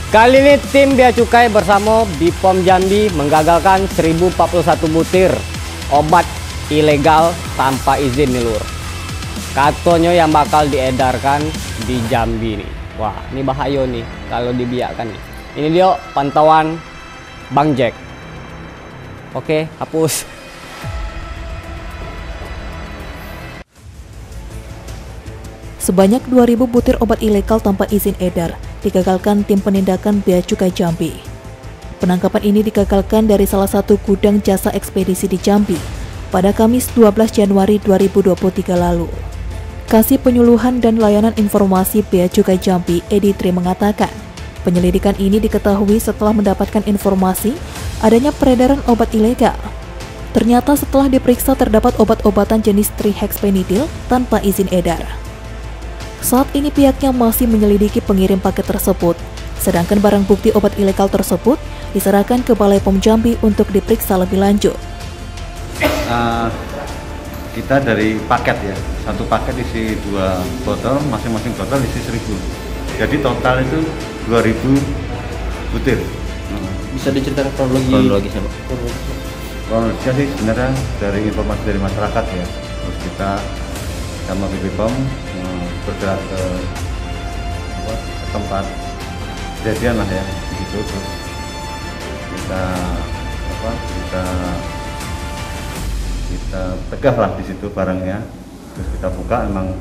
Kali ini tim Bea Cukai bersama Bipom Jambi menggagalkan 1041 butir obat ilegal tanpa izin nih lur. Katanya yang bakal diedarkan di Jambi nih. Wah, ini bahaya nih kalau dibiarkan nih. Ini dia pantauan Bang Jack. Oke, hapus. Sebanyak 2.000 butir obat ilegal tanpa izin edar digagalkan tim penindakan Bea Cukai Jambi. Penangkapan ini digagalkan dari salah satu gudang jasa ekspedisi di Jambi pada Kamis 12 Januari 2023 lalu. Kasih Penyuluhan dan Layanan Informasi Bea Cukai Jambi, Edi Tri mengatakan, penyelidikan ini diketahui setelah mendapatkan informasi adanya peredaran obat ilegal. Ternyata setelah diperiksa terdapat obat-obatan jenis trihexyphenidyl tanpa izin edar. Saat ini pihaknya masih menyelidiki pengirim paket tersebut, sedangkan barang bukti obat ilegal tersebut diserahkan ke Balai POM Jambi untuk diperiksa lebih lanjut. Kita dari paket ya, satu paket isi 2 botol, masing-masing botol isi 1000. Jadi total itu 2000 butir. Bisa diceritakan kronologisnya Pak? Kronologisnya sih sebenarnya dari informasi dari masyarakat ya, terus kita sama Bipom bergerak ke tempat kejadian lah ya, gitu. Terus kita tegah lah di situ barangnya. Terus kita buka, emang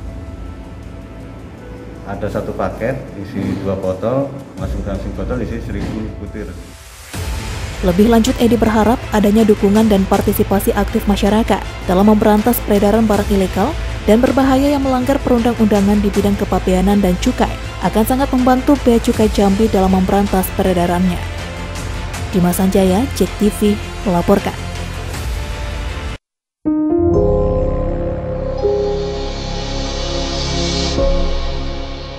ada satu paket isi 2 botol, masing-masing botol isi 1000 butir. Lebih lanjut, Edi berharap adanya dukungan dan partisipasi aktif masyarakat dalam memberantas peredaran barang ilegal dan berbahaya yang melanggar perundang-undangan di bidang kepabeanan dan cukai akan sangat membantu Bea Cukai Jambi dalam memberantas peredarannya. Dimas Sanjaya, JEK TV, melaporkan.